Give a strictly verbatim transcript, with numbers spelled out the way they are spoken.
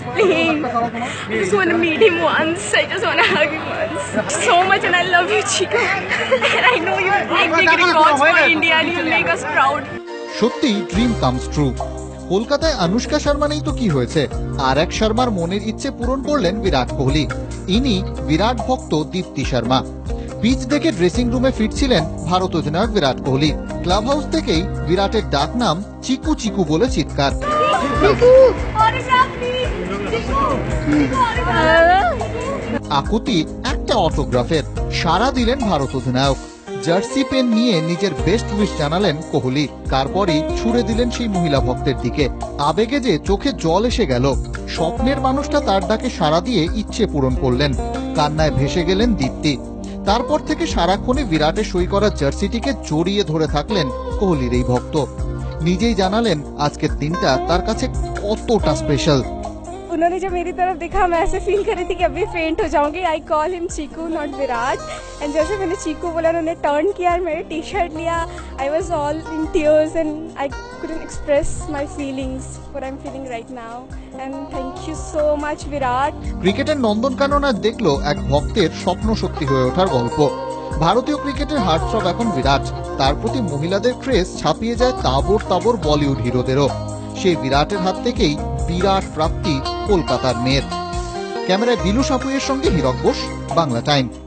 playing. I just want to meet him once. I just want to hug him once. So much, and I love you, Chico. And I know you will make big records for India and you will make us proud. সত্যি dream comes true. কলকাতায় আনুষ্কা শর্মা নেই তো কি হয়েছে, আর এক শর্মার মনের ইচ্ছে পূরণ করলেন বিরাট কোহলি। ইনি বিরাট ভক্ত দীপ্তি শর্মা। পিচ দেখে ড্রেসিং রুমে ফিরছিলেন ভারত অধিনায়ক বিরাট কোহলি। ক্লাব হাউস থেকেই বিরাটের ডাক নাম চিকু চিকু বলে চিৎকার। আকুতি একটা অটোগ্রাফের, সাড়া দিলেন ভারত অধিনায়ক। জার্সি পেন নিয়ে নিজের বেস্ট উইশ জানালেন কোহলি। তারপরই ছুড়ে দিলেন সেই মহিলা ভক্তের দিকে। আবেগে যে চোখে জল এসে গেল। স্বপ্নের মানুষটা তার ডাকে সাড়া দিয়ে ইচ্ছে পূরণ করলেন। কান্নায় ভেসে গেলেন দীপ্তি। তারপর থেকে সারাক্ষণে বিরাটের সই করা জার্সিটিকে জড়িয়ে ধরে থাকলেন কোহলির এই ভক্ত। নিজেই জানালেন আজকের দিনটা তার কাছে কতটা স্পেশাল। उन्होंने जब मेरी तरफ देखा मैं ऐसे फील कर रही थी कि अभी फेंट हो जाऊंगी। I call him Chiku not Virat. And जैसे मैंने चीकू बोला उन्होंने टर्न किया और मेरे टी शर्ट लिया। I was all in tears and I couldn't express my feelings what I'm feeling right now. And thank you so much Virat. ক্রিকেটের নন্দনকানন দেখলো এক ভক্তের স্বপ্ন সত্যি হয়ে ওঠার গল্প। ভারতীয় ক্রিকেটের হার্টথ্রব এখন বিরাট। তার প্রতি মহিলাদের ক্রেজ ছাপিয়ে যায় তাবর তাবর বলিউড হিরোদেরও। সেই বিরাটের হাত থেকেই বিরাট প্রাপ্তি কলকাতার মেয়ের। ক্যামেরায় বিলু সাপুয়ের সঙ্গে হীরক ঘোষ, বাংলা টাইম।